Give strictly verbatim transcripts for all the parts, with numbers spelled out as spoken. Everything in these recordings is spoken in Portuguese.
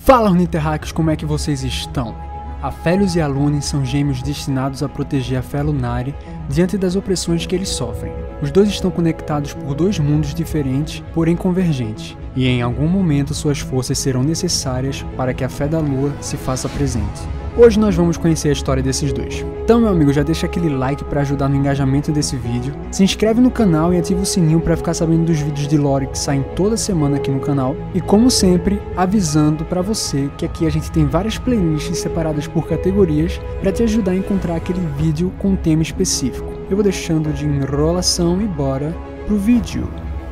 Fala, Orniterráqueos, como é que vocês estão? Aphelios e Alune são gêmeos destinados a proteger a fé Lunari diante das opressões que eles sofrem. Os dois estão conectados por dois mundos diferentes, porém convergentes, e em algum momento suas forças serão necessárias para que a fé da Lua se faça presente. Hoje nós vamos conhecer a história desses dois. Então, meu amigo, já deixa aquele like para ajudar no engajamento desse vídeo, se inscreve no canal e ativa o sininho para ficar sabendo dos vídeos de lore que saem toda semana aqui no canal, e como sempre, avisando para você que aqui a gente tem várias playlists separadas por categorias para te ajudar a encontrar aquele vídeo com um tema específico. Eu vou deixando de enrolação e bora pro vídeo.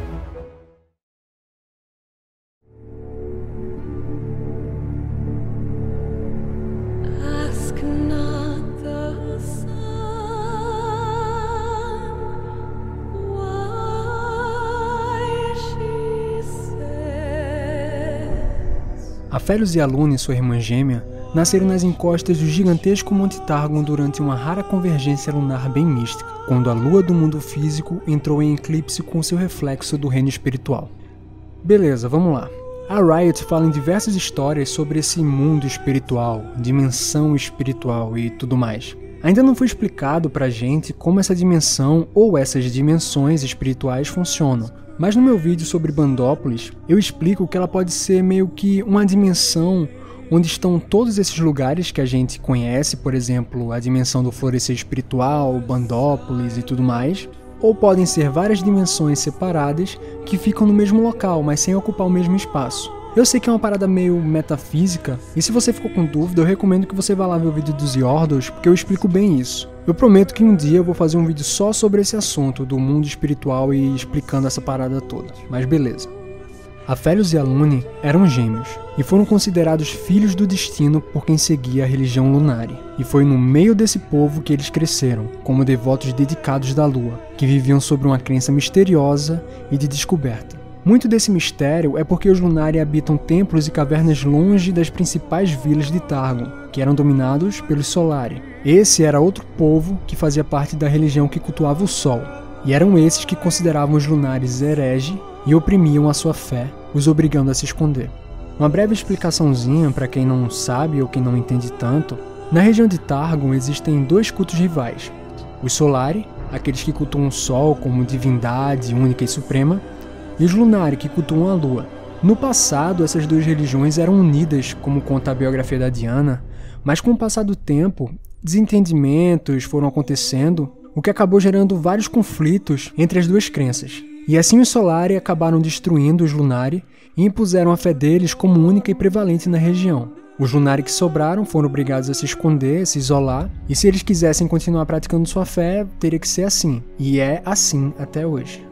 Aphelios e Alune, sua irmã gêmea, nasceram nas encostas do gigantesco Monte Targon durante uma rara convergência lunar bem mística, quando a lua do mundo físico entrou em eclipse com seu reflexo do reino espiritual. Beleza, vamos lá. A Riot fala em diversas histórias sobre esse mundo espiritual, dimensão espiritual e tudo mais. Ainda não foi explicado pra gente como essa dimensão ou essas dimensões espirituais funcionam, mas no meu vídeo sobre Bandópolis, eu explico que ela pode ser meio que uma dimensão onde estão todos esses lugares que a gente conhece, por exemplo, a dimensão do florescer espiritual, Bandópolis e tudo mais, ou podem ser várias dimensões separadas que ficam no mesmo local, mas sem ocupar o mesmo espaço. Eu sei que é uma parada meio metafísica, e se você ficou com dúvida, eu recomendo que você vá lá ver o vídeo dos Yordles, porque eu explico bem isso. Eu prometo que um dia eu vou fazer um vídeo só sobre esse assunto do mundo espiritual e explicando essa parada toda, mas beleza. Aphelios e Alune eram gêmeos, e foram considerados filhos do destino por quem seguia a religião Lunari, e foi no meio desse povo que eles cresceram, como devotos dedicados da lua, que viviam sobre uma crença misteriosa e de descoberta. Muito desse mistério é porque os Lunari habitam templos e cavernas longe das principais vilas de Targon, que eram dominados pelos Solari. Esse era outro povo que fazia parte da religião que cultuava o Sol, e eram esses que consideravam os Lunares herege e oprimiam a sua fé, os obrigando a se esconder. Uma breve explicaçãozinha para quem não sabe ou quem não entende tanto: na região de Targon existem dois cultos rivais, os Solari, aqueles que cultuam o Sol como divindade única e suprema, e os Lunari, que cultuam a Lua. No passado, essas duas religiões eram unidas, como conta a biografia da Diana, mas com o passar do tempo, desentendimentos foram acontecendo, o que acabou gerando vários conflitos entre as duas crenças. E assim os Solari acabaram destruindo os Lunari e impuseram a fé deles como única e prevalente na região. Os Lunari que sobraram foram obrigados a se esconder, a se isolar, e se eles quisessem continuar praticando sua fé, teria que ser assim. E é assim até hoje.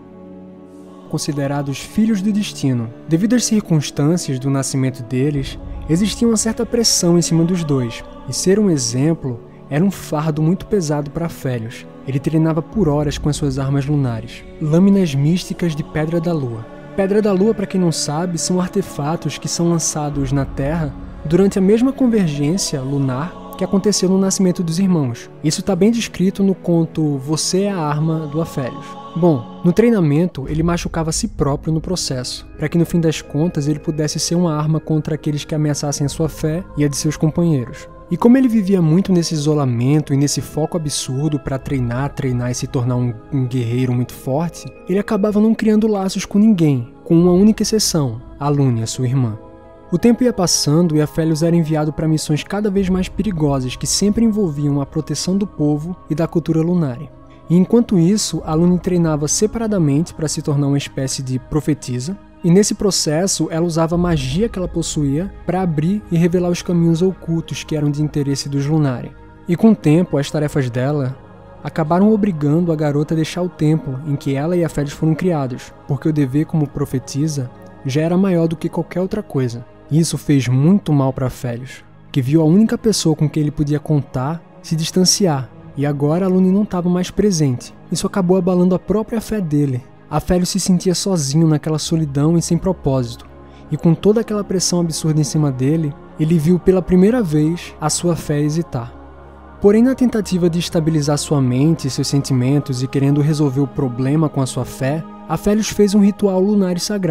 Considerados filhos do destino. Devido às circunstâncias do nascimento deles, existia uma certa pressão em cima dos dois, e ser um exemplo era um fardo muito pesado para Aphelios. Ele treinava por horas com as suas armas lunares, lâminas místicas de Pedra da Lua. Pedra da Lua, para quem não sabe, são artefatos que são lançados na Terra durante a mesma convergência lunar que aconteceu no nascimento dos irmãos. Isso está bem descrito no conto Você é a Arma do Aphelios. Bom, no treinamento ele machucava a si próprio no processo, para que no fim das contas ele pudesse ser uma arma contra aqueles que ameaçassem a sua fé e a de seus companheiros. E como ele vivia muito nesse isolamento e nesse foco absurdo para treinar, treinar e se tornar um, um guerreiro muito forte, ele acabava não criando laços com ninguém, com uma única exceção, Alune, a sua irmã. O tempo ia passando e Aphelios era enviado para missões cada vez mais perigosas que sempre envolviam a proteção do povo e da cultura Lunari. E enquanto isso, Alune treinava separadamente para se tornar uma espécie de profetisa, e nesse processo ela usava a magia que ela possuía para abrir e revelar os caminhos ocultos que eram de interesse dos Lunari. E com o tempo, as tarefas dela acabaram obrigando a garota a deixar o templo em que ela e Aphelios foram criados, porque o dever como profetisa já era maior do que qualquer outra coisa. Isso fez muito mal para Aphelios, que viu a única pessoa com quem ele podia contar se distanciar, e agora Alune não estava mais presente. Isso acabou abalando a própria fé dele. Aphelios se sentia sozinho naquela solidão e sem propósito, e com toda aquela pressão absurda em cima dele, ele viu pela primeira vez a sua fé hesitar. Porém, na tentativa de estabilizar sua mente e seus sentimentos e querendo resolver o problema com a sua fé, Aphelios fez um ritual lunar e sagrado.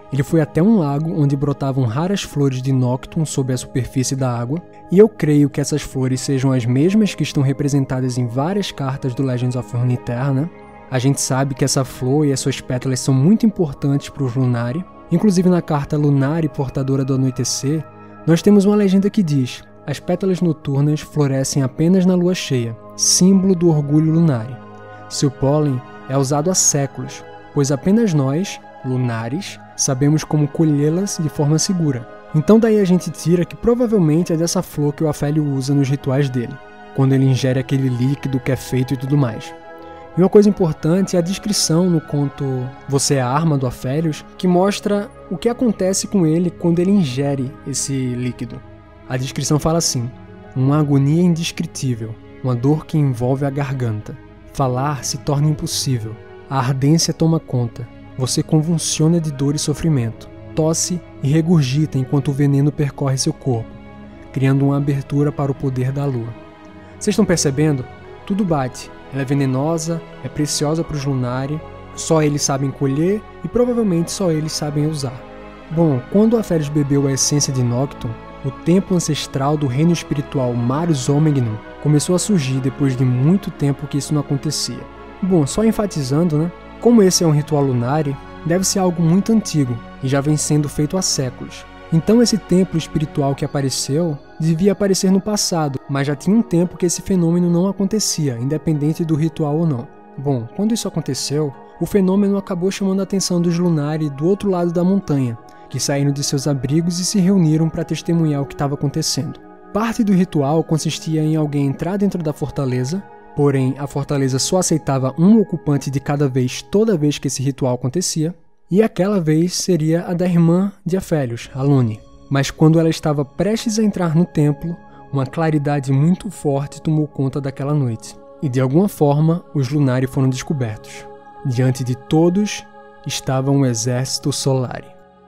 Ele foi até um lago onde brotavam raras flores de Noctum sob a superfície da água, e eu creio que essas flores sejam as mesmas que estão representadas em várias cartas do Legends of Runeterra, né? A gente sabe que essa flor e as suas pétalas são muito importantes para os Lunari. Inclusive na carta Lunari Portadora do Anoitecer, nós temos uma legenda que diz: as pétalas noturnas florescem apenas na lua cheia, símbolo do orgulho Lunari. Seu pólen é usado há séculos, pois apenas nós, Lunares, sabemos como colhê-las de forma segura. Então daí a gente tira que provavelmente é dessa flor que o Aphelios usa nos rituais dele, quando ele ingere aquele líquido que é feito e tudo mais. E uma coisa importante é a descrição no conto Você é a Arma do Aphelios, que mostra o que acontece com ele quando ele ingere esse líquido. A descrição fala assim: uma agonia indescritível, uma dor que envolve a garganta. Falar se torna impossível, a ardência toma conta, você convulsiona de dor e sofrimento, tosse e regurgita enquanto o veneno percorre seu corpo, criando uma abertura para o poder da lua. Vocês estão percebendo? Tudo bate. Ela é venenosa, é preciosa para os Lunari, só eles sabem colher e provavelmente só eles sabem usar. Bom, quando Aphelios bebeu a essência de Noctum, o templo ancestral do reino espiritual Marius Omegnum começou a surgir depois de muito tempo que isso não acontecia. Bom, só enfatizando, né? Como esse é um ritual Lunari, deve ser algo muito antigo e já vem sendo feito há séculos. Então esse templo espiritual que apareceu devia aparecer no passado, mas já tinha um tempo que esse fenômeno não acontecia, independente do ritual ou não. Bom, quando isso aconteceu, o fenômeno acabou chamando a atenção dos Lunari do outro lado da montanha, que saíram de seus abrigos e se reuniram para testemunhar o que estava acontecendo. Parte do ritual consistia em alguém entrar dentro da fortaleza, porém a fortaleza só aceitava um ocupante de cada vez toda vez que esse ritual acontecia, e aquela vez seria a da irmã de Aphelios, a Lune. Mas quando ela estava prestes a entrar no templo, uma claridade muito forte tomou conta daquela noite, e de alguma forma os Lunari foram descobertos. Diante de todos estava um exército Solari.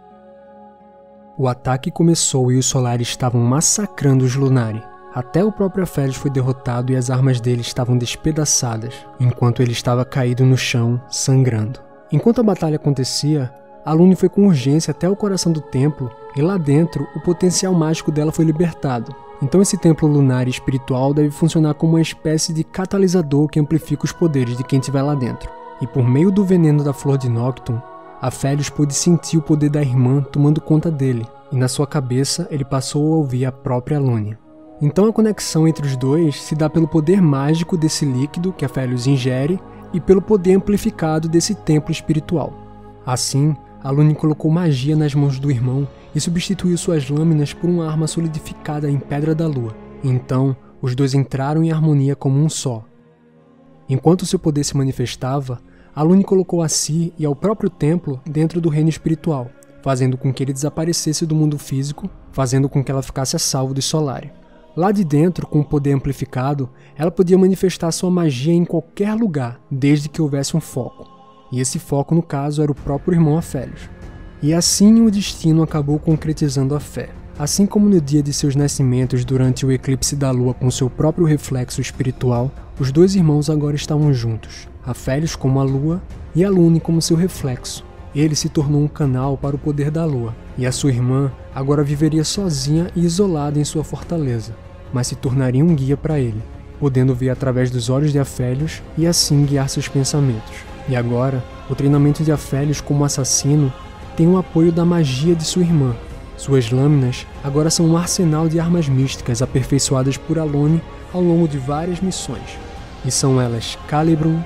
O ataque começou e os Solari estavam massacrando os Lunari. Até o próprio Aphelios foi derrotado e as armas dele estavam despedaçadas, enquanto ele estava caído no chão, sangrando. Enquanto a batalha acontecia, a Lune foi com urgência até o coração do templo e lá dentro o potencial mágico dela foi libertado. Então esse templo lunar espiritual deve funcionar como uma espécie de catalisador que amplifica os poderes de quem estiver lá dentro. E por meio do veneno da flor de Noctum, Aphelios pôde sentir o poder da irmã tomando conta dele, e na sua cabeça ele passou a ouvir a própria Lune. Então a conexão entre os dois se dá pelo poder mágico desse líquido que Aphelios ingere e pelo poder amplificado desse templo espiritual. Assim, a Lune colocou magia nas mãos do irmão e substituiu suas lâminas por uma arma solidificada em pedra da lua. Então, os dois entraram em harmonia como um só. Enquanto seu poder se manifestava, a Lune colocou a si e ao próprio templo dentro do reino espiritual, fazendo com que ele desaparecesse do mundo físico, fazendo com que ela ficasse a salvo dos Solari. Lá de dentro, com o poder amplificado, ela podia manifestar sua magia em qualquer lugar, desde que houvesse um foco. E esse foco, no caso, era o próprio irmão Aphelios. E assim o destino acabou concretizando a fé. Assim como no dia de seus nascimentos durante o eclipse da lua com seu próprio reflexo espiritual, os dois irmãos agora estavam juntos, Aphelios como a lua e a Lune como seu reflexo. Ele se tornou um canal para o poder da lua, e a sua irmã agora viveria sozinha e isolada em sua fortaleza, mas se tornaria um guia para ele, podendo ver através dos olhos de Aphelios e assim guiar seus pensamentos. E agora, o treinamento de Aphelios como assassino tem o apoio da magia de sua irmã. Suas lâminas agora são um arsenal de armas místicas aperfeiçoadas por Alone ao longo de várias missões, e são elas Calibrum,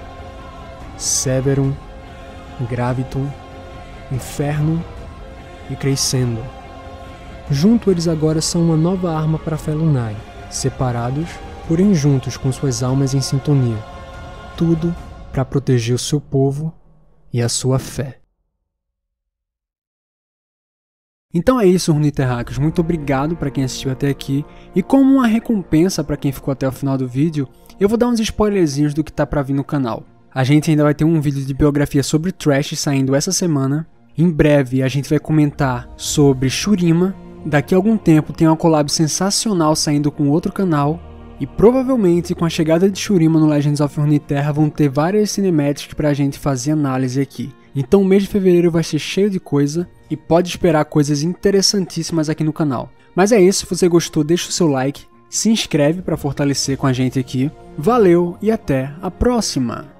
Severum, Graviton, Inferno e Crescendo. Junto eles agora são uma nova arma para a fé Lunari, separados, porém juntos com suas almas em sintonia. Tudo para proteger o seu povo e a sua fé. Então é isso, Runeterráqueos. Muito obrigado para quem assistiu até aqui. E como uma recompensa para quem ficou até o final do vídeo, eu vou dar uns spoilerzinhos do que tá para vir no canal. A gente ainda vai ter um vídeo de biografia sobre Thresh saindo essa semana. Em breve a gente vai comentar sobre Shurima. Daqui a algum tempo tem uma collab sensacional saindo com outro canal. E provavelmente com a chegada de Shurima no Legends of Runeterra vão ter várias cinematics pra gente fazer análise aqui. Então o mês de fevereiro vai ser cheio de coisa. e pode esperar coisas interessantíssimas aqui no canal. Mas é isso, se você gostou, deixa o seu like, se inscreve para fortalecer com a gente aqui. Valeu e até a próxima!